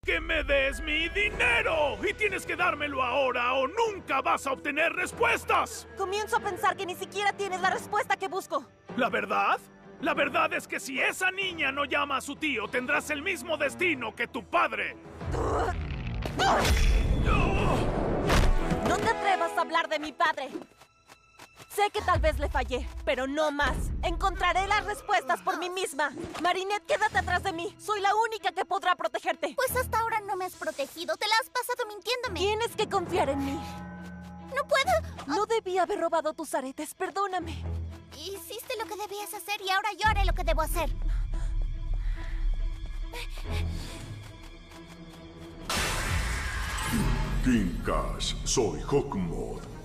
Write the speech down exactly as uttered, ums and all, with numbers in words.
que me des mi dinero. Y tienes que dármelo ahora o nunca vas a obtener respuestas. Comienzo a pensar que ni siquiera tienes la respuesta que busco. ¿La verdad? La verdad es que si esa niña no llama a su tío, tendrás el mismo destino que tu padre. No te atrevas a hablar de mi padre. Sé que tal vez le fallé, pero no más. Encontraré las respuestas por mí misma. Marinette, quédate atrás de mí. Soy la única que podrá protegerte. Pues hasta ahora no me has protegido. Te la has pasado mintiéndome. Tienes que confiar en mí. ¡No puedo! No debí haber robado tus aretes, perdóname. Hiciste lo que debías hacer y ahora yo haré lo que debo hacer. King Cash, soy Hawkmoth.